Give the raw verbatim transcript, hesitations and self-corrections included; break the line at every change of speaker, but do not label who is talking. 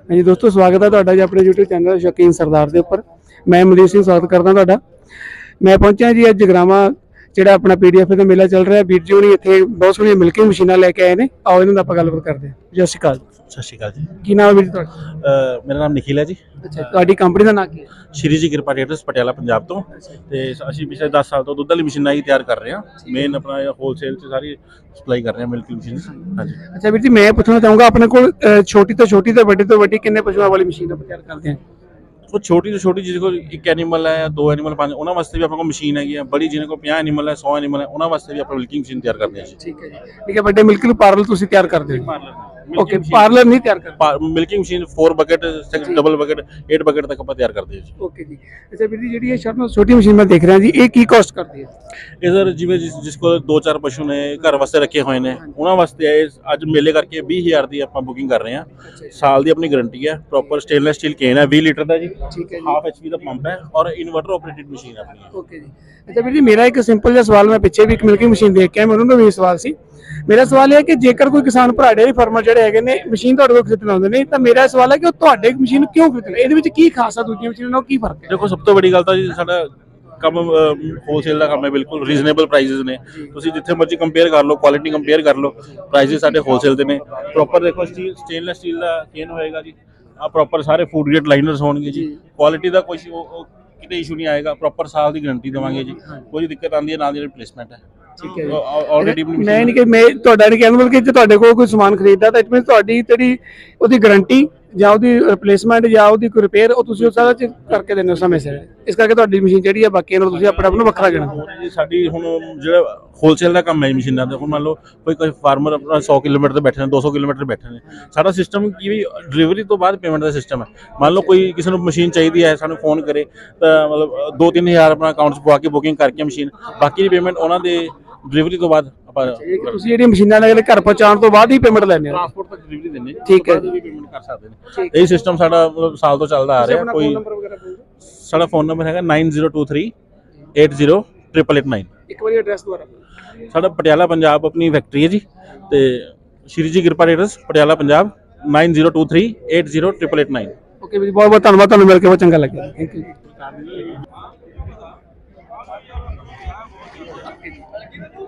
हाँ जी दोस्तों, स्वागत है तुहाडा जी अपने यूट्यूब चैनल शौकीन सरदार के उपर। मैं मनदीप सिंह स्वागत करदा तुहाडा। मैं पहुंचा जी अज जगरावां जिहड़ा अपना पी डी एफ का मेला चल रहा है। वीर जी हुणी इत्थे बहुत सोहणियां मिल्किंग मशीनां लैके आए ने। आओ इन्हां नाल आपां गलबात करदे हां। सत श्री अकाल।
सत श्री अकाल जी।
की नाम है वीर जी तुहाडा?
अ, मेरा नाम निखिल है जी।
अच्छा, तुहाडी कंपनी का नाम की है?
श्री जी कृपा ट्रेडर्स पटियाला पंजाब तो ते असीं पिछले दस साल तो दुੱਧ वाली मशीनां ही तैयार कर रहे हैं। मेन अपना होलसेल से सारी सप्लाई कर रहे हैं मिल्किंग मशीन। हाँ जी।
अच्छा वीर जी, मैं पूछना चाहूँगा अपने कोल छोटी तो छोटी तो वड्डी तो वड्डी किन्ने पशुओं वाली मशीन तैयार करते हैं?
तो छोटी तो छोटी जिसको एक एनीमल है, दो एनीमल, पांच, उन्होंने वास्ते भी अपने को मशीन है। बड़ी जिन्हें को पचास एनीमल है, सौ एनीमल है, उन्होंने वास्ते भी अपना मिल्किंग मशीन तैयार करते हैं।
ठीक है जी। ठीक है, बड़े मिल्किंग पार्लर तुसीं तैयार करते हो? ओके,
मिल्किंग
पार्लर नहीं तैयार करते?
Milking machine four bucket, double bucket, eight bucket तक आप तैयार करते हैं जी।
ओके जी। अच्छा वीर जी, जिहड़ी ये छोटी मशीन मैं देख रहा जी, ये की कॉस्ट करती है?
इधर जिवें जिस जिसको दो चार पशु ने घर वास्ते रखे हुए हैं उन्होंने वास्ते अज मेले करके बीस हज़ार की आप बुकिंग कर रहे हैं। साल की अपनी गारंटी है। प्रॉपर स्टेनलेस स्टील केन है बीस लीटर का जी।
ठीक है जी।
हाफ एच पी का पंप है और इन्वर्टर ऑपरेटेड मशीन है अपनी।
ओके जी। अच्छा वीर जी, मेरा एक सिंपल जिहा सवाल, मैं पिछे भी एक मिल्किंग मशीन देख के आया, मैनूं भी सवाल सी। मेरा सवाल है कि जेकर कोई किसान भरा डेयरी फार्मर जिहड़े हैगे ने मशीन तुहाडे कोल खरीदण आउंदे ने, तां मेरा सवाल है कि ओह तुहाडे मशीन क्यों खरीदण? इहदे विच की खास है दूजी मशीन नालों, की फर्क है?
देखो सब तो बड़ी गल तां जी साडा ਕੰਮ ਹੋਲਸੇਲ ਦਾ ਕੰਮ ਹੈ। ਬਿਲਕੁਲ ਰੀਜ਼ਨੇਬਲ ਪ੍ਰਾਈਸਿਸ ਨੇ। ਤੁਸੀਂ ਜਿੱਥੇ ਮਰਜ਼ੀ ਕੰਪੇਅਰ ਕਰ ਲਓ, ਕੁਆਲਿਟੀ ਕੰਪੇਅਰ ਕਰ ਲਓ, ਪ੍ਰਾਈਸਿਸ ਸਾਡੇ ਹੋਲਸੇਲ ਦੇ ਨੇ। ਪ੍ਰੋਪਰ ਦੇਖੋ ਸਟੀਲ ਸਟੇਨਲੈਸ ਸਟੀਲ ਦਾ ਕੇਨ ਹੋਏਗਾ ਜੀ। ਆ ਪ੍ਰੋਪਰ ਸਾਰੇ ਫੂਡ ਗ੍ਰੇਡ ਲਾਈਨਰਸ ਹੋਣਗੇ ਜੀ। ਕੁਆਲਿਟੀ ਦਾ ਕੋਈ ਕਿਤੇ ਇਸ਼ੂ ਨਹੀਂ ਆਏਗਾ। ਪ੍ਰੋਪਰ ਸਾਲ ਦੀ ਗਾਰੰਟੀ ਦੇਵਾਂਗੇ ਜੀ। ਕੋਈ ਦਿੱਕਤ ਆਉਂਦੀ ਹੈ ਨਾਲ ਦੀ ਰਿਪਲੇਸਮੈਂਟ ਹੈ।
ठीक है।
ऑलरेडी
मैं नहीं कि मैं ਤੁਹਾਡਾ ਨਹੀਂ ਕਹਿੰਦਾ, ਬਲਕਿ ਜੇ ਤੁਹਾਡੇ ਕੋਲ ਕੋਈ ਸਮਾਨ ਖਰੀਦਦਾ ਤਾਂ ਇਟ ਮੀਨਸ ਤੁਹਾਡੀ ਜਿਹੜੀ ਉਹਦੀ ਗਾਰੰਟੀ ਜਾਂ ਉਹਦੀ ਰਿਪਲੇਸਮੈਂਟ ਜਾਂ ਉਹਦੀ ਕੋਈ ਰਿਪੇਅਰ ਉਹ ਤੁਸੀਂ ਉਸ ਸਾਰਾ ਚ ਕਰਕੇ ਦਿੰਦੇ ਹੋ ਸਮੇਂ ਸਿਰ। ਇਸ ਕਰਕੇ ਤੁਹਾਡੀ ਮਸ਼ੀਨ ਜਿਹੜੀ ਆ ਬਾਕੀਆਂ ਨਾਲੋਂ ਤੁਸੀਂ ਆਪਣੇ ਆਪ ਨੂੰ ਵੱਖਰਾ ਗਿਣਦੇ
ਹੋ। ਸਾਡੀ ਹੁਣ ਜਿਹੜਾ ਹੋਲਸੇਲ ਦਾ ਕੰਮ ਹੈ ਮਸ਼ੀਨਾਂ ਦਾ, ਹੁਣ ਮੰਨ ਲਓ ਕੋਈ ਕੋਈ ਫਾਰਮਰ ਆਪਣਾ ਸੌ ਕਿਲੋਮੀਟਰ ਤੇ ਬੈਠੇ ਨੇ, ਦੋ ਸੌ ਕਿਲੋਮੀਟਰ ਬੈਠੇ ਨੇ, ਸਾਡਾ ਸਿਸਟਮ ਕੀ ਵੀ ਡਿਲੀਵਰੀ ਤੋਂ ਬਾਅਦ ਪੇਮੈਂਟ ਦਾ ਸਿਸਟਮ ਹੈ। ਮੰਨ ਲਓ ਕੋਈ ਕਿਸੇ ਨੂੰ ਮਸ਼ੀਨ ਚਾਹੀਦੀ ਹੈ, ਸਾਨੂੰ ਫੋਨ ਕਰੇ ਤਾਂ ਮਤਲਬ ਦੋ ਤਿੰਨ ਹਜ਼ਾਰ ਆਪਣਾ ਅਕਾਊਂਟ 'ਚ ਪਵਾ ਕੇ ਬੁਕਿੰਗ ਕਰਕੇ ਮਸ਼ੀਨ, ਬਾਕੀ ਦੀ ਪੇਮੈਂਟ ਉਹਨਾਂ ਦੇ डिलीवरी तो बाद
ਤੁਸੀਂ ਜਿਹੜੀਆਂ ਮਸ਼ੀਨਾਂ ਨਾਲ ਘਰ ਪਹੁੰਚਾਉਣ ਤੋਂ ਬਾਅਦ ਹੀ ਪੇਮੈਂਟ ਲੈਣੇ ਹੋ?
ਟ੍ਰਾਂਸਪੋਰਟ ਤੱਕ ਡਿਲੀਵਰੀ ਦਿੰਦੇ।
ਠੀਕ ਹੈ ਜੀ।
ਵੀ ਪੇਮੈਂਟ ਕਰ ਸਕਦੇ ਨੇ। ਇਹ ਸਿਸਟਮ ਸਾਡਾ ਮਤਲਬ ਸਾਲ ਤੋਂ ਚੱਲਦਾ ਆ ਰਿਹਾ। ਕੋਈ ਸਾਡਾ ਫੋਨ ਨੰਬਰ ਹੈਗਾ nine zero two three eight zero triple eight nine.
ਇੱਕ ਵਾਰੀ ਐਡਰੈਸ ਦੁਬਾਰਾ?
ਸਾਡਾ ਪਟਿਆਲਾ ਪੰਜਾਬ ਆਪਣੀ ਫੈਕਟਰੀ ਹੈ ਜੀ ਤੇ Shri ji Kirpa traders Patiala Punjab nine zero two three eight zero triple eight nine.
Okay ਜੀ, ਬਹੁਤ ਬਹੁਤ ਧੰਨਵਾਦ, ਤੁਹਾਨੂੰ ਮਿਲ ਕੇ ਬਹੁਤ ਚੰਗਾ ਲੱਗਿਆ। Thank you.